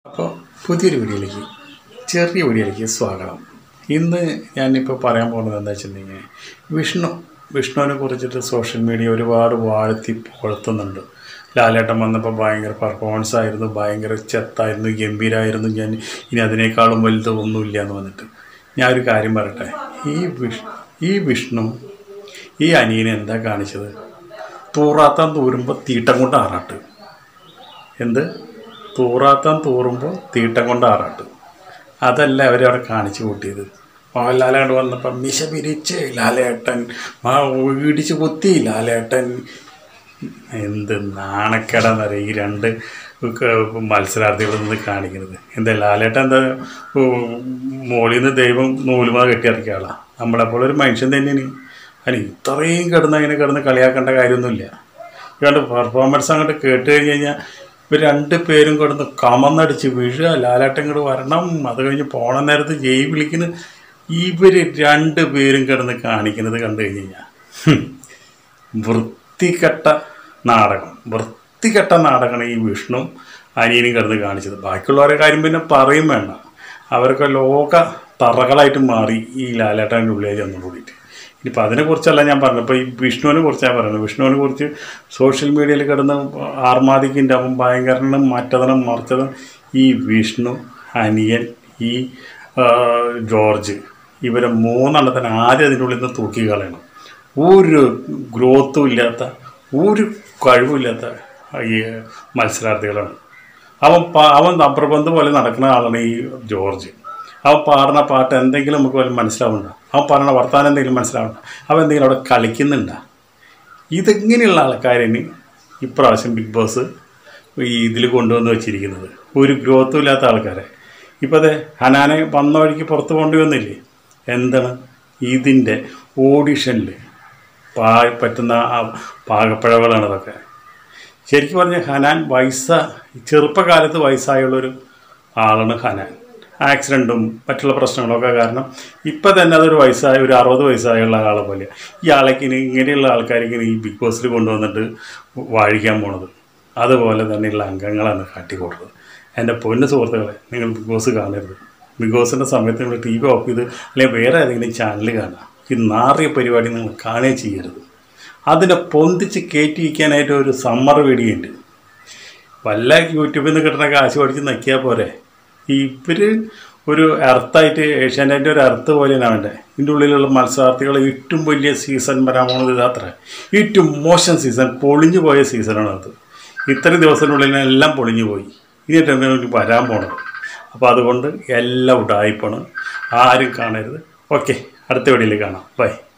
അപ്പോൾ പുതിയൊരു വീഡിയോയിലേക്ക് ചെറിയ വീഡിയോയിലേക്ക് സ്വാഗതം. ഇന്ന് ഞാനിപ്പോൾ പറയാൻ പോകുന്നത് എന്താ വെച്ചിട്ടുണ്ടെങ്കിൽ വിഷ്ണുവിനെ കുറിച്ചിട്ട് സോഷ്യൽ മീഡിയ ഒരുപാട് വാഴ്ത്തി പുകഴ്ത്തുന്നുണ്ട്. ലാലേട്ടൻ വന്നപ്പോൾ ഭയങ്കര പെർഫോമൻസ് ആയിരുന്നു, ഭയങ്കര ചെത്തായിരുന്നു, ഗംഭീരമായിരുന്നു, ഞാൻ ഇനി അതിനേക്കാളും വലുത് ഒന്നുമില്ല എന്ന് വന്നിട്ട് ഞാനൊരു കാര്യം പറയട്ടെ. ഈ വിഷ്ണു ഈ അനിയനെ എന്താ കാണിച്ചത്? തൂറാത്താൻ തൂരുമ്പോൾ തീട്ടം കൊണ്ട് ആറാട്ട്. എന്ത് തൂറാത്താൻ തൂറുമ്പോൾ തീട്ടം കൊണ്ട് ആറാട്ട്, അതല്ല അവരവിടെ കാണിച്ചു കൂട്ടിയത്. മോഹൻലാലാണ്ട് വന്നപ്പോൾ മിശ പിരിച്ച് ലാലേട്ടൻ, ഇടിച്ച് കുത്തി ലാലേട്ടൻ. എന്ത് നാണക്കേടാന്നറിയാം ഈ രണ്ട് മത്സരാർത്ഥികളിൽ നിന്ന് കാണിക്കുന്നത്. എന്താ ലാലേട്ടൻ എന്താ മോളിൽ നിന്ന് ദൈവം നൂലുമാ കെട്ടിയിറക്കിയ ആളാണ്. നമ്മളെപ്പോലെ ഒരു മനുഷ്യൻ തന്നെയാണ്. അതിന് ഇത്രയും കിടന്ന് കളിയാക്കേണ്ട കാര്യമൊന്നുമില്ല. ഇയാളുടെ പെർഫോമൻസ് അങ്ങോട്ട് കേട്ട് കഴിഞ്ഞ് കഴിഞ്ഞാൽ ഇവർ രണ്ട് പേരും കിടന്ന് കമന്നടിച്ച് വീഴുക, ലാലേട്ടൻ ഇങ്ങോട്ട് വരണം, അത് കഴിഞ്ഞ് പോണ നേരത്ത് ജയ് വിളിക്കുന്ന ഇവർ രണ്ട് പേരും കിടന്ന് കാണിക്കുന്നത് കണ്ടു കഴിഞ്ഞ് കഴിഞ്ഞാൽ വൃത്തികെട്ട നാടകമാണ് ഈ വിഷ്ണു അനിയനും കിടന്ന് കാണിച്ചത്. ബാക്കിയുള്ളവരുടെ കാര്യം പിന്നെ പറയും വേണ്ട, അവരൊക്കെ ലോക തറകളായിട്ട് മാറി ഈ ലാലേട്ടൻ്റെ ഉള്ളിൽ ചെന്നു കൂടിയിട്ട്. ഇനിയിപ്പോൾ അതിനെക്കുറിച്ചല്ല ഞാൻ പറഞ്ഞത്, ഇപ്പോൾ ഈ വിഷ്ണുവിനെ കുറിച്ചാണ് പറയുന്നത്. വിഷ്ണുവിനെ കുറിച്ച് സോഷ്യൽ മീഡിയയിൽ കിടന്ന് ആർമാദിക്കിൻ്റെ അവൻ ഭയങ്കരനും മറ്റതനും മറിച്ചതും. ഈ വിഷ്ണു അനിയൻ ഈ ജോർജ് ഇവരെ മൂന്നെണ്ണത്തിന് ആദ്യം അതിൻ്റെ ഉള്ളിൽ നിന്ന് തൂക്കി കളയണം. ഒരു ഗ്രോത്തും ഇല്ലാത്ത ഒരു കഴിവില്ലാത്ത ഈ മത്സരാർത്ഥികളാണ്. അവൻ അപ്രബന്ധം പോലെ നടക്കുന്ന ആളാണ് ഈ ജോർജ്. അവൻ പാടുന്ന പാട്ട് എന്തെങ്കിലും നമുക്ക് വല്ല മനസ്സിലാവുന്നുണ്ടോ? അവൻ പറയുന്ന വർത്താനം എന്തെങ്കിലും മനസ്സിലാവുന്നുണ്ടോ? അവൻ എന്തെങ്കിലും അവിടെ കളിക്കുന്നുണ്ടോ? ഇതെങ്ങനെയുള്ള ആൾക്കാരാണ് ഇപ്രാവശ്യം ബിഗ് ബോസ് ഇതിൽ കൊണ്ടുവന്ന് വെച്ചിരിക്കുന്നത്? ഒരു ഗ്രോത്തും ഇല്ലാത്ത ആൾക്കാരെ. ഇപ്പോൾ അതെ ഹനാനെ വന്ന വഴിക്ക് പുറത്ത് കൊണ്ടുവന്നില്ലേ? എന്താണ് ഇതിൻ്റെ ഓഡിഷനിൽ പറ്റുന്ന പാകപ്പിഴവുകളാണ് അതൊക്കെ. ശരിക്കും പറഞ്ഞാൽ ഹനാൻ ചെറുപ്പകാലത്ത് വയസ്സായുള്ളൊരു ആളാണ് ഹനാൻ. ആക്സിഡൻറ്റും മറ്റുള്ള പ്രശ്നങ്ങളൊക്കെ കാരണം ഇപ്പം തന്നെ അതൊരു വയസ്സായ ഒരു 60 വയസ്സായുള്ള ആളെ പോലെ ഈ ആളേക്ക് ഇങ്ങനെയുള്ള ആൾക്കാർക്ക് ഈ ബിഗ് ബോസിൽ കൊണ്ടുവന്നിട്ട് വാഴിക്കാൻ പോണത്. അതുപോലെ തന്നെയുള്ള അംഗങ്ങളാണ് കാട്ടിക്കൂട്ടുന്നത്. എൻ്റെ പൊന്നു സുഹൃത്തുക്കളെ, നിങ്ങൾ ബിഗ് ബോസ് കാണരുത്. ബിഗ് ബോസിൻ്റെ സമയത്ത് നിങ്ങൾ TV ഓഫ് ചെയ്ത് അല്ലെങ്കിൽ വേറെ ഏതെങ്കിലും ചാനൽ കാണുക. ഈ നാറിയ പരിപാടി നിങ്ങൾ കാണുകയും ചെയ്യരുത്. അതിനെ പൊന്തിച്ച് കയറ്റി വയ്ക്കാനായിട്ട് ഒരു സമ്മർ വീഡിയോയുണ്ട്. വല്ല യൂട്യൂബിൽ നിന്ന് കിട്ടുന്ന കാശ് പഠിച്ച് നക്കിയാൽ പോരെ. ഇവർ ഒരു എർത്തായിട്ട് ഏഷ്യാനെറ്റിൻ്റെ ഒരു എർത്ത് പോലെയാണ് അവൻ്റെ. ഇതിൻ്റെ ഉള്ളിലുള്ള മത്സരാർത്ഥികൾ ഏറ്റവും വലിയ സീസൺ വരാൻ പോകുന്നത് ഇതത്ര. ഏറ്റവും മോശം സീസൺ, പൊളിഞ്ഞു പോയ സീസണാണ് അത്. ഇത്രയും ദിവസത്തിനുള്ളിൽ എല്ലാം പൊളിഞ്ഞു പോയി. ഇനിയിട്ടാണ് വരാൻ പോണത്. അപ്പോൾ അതുകൊണ്ട് എല്ലാം ഉടായിപ്പാണ്, ആരും കാണരുത്. ഓക്കെ, അടുത്ത വീഡിയോയിൽ കാണാം. ബൈ.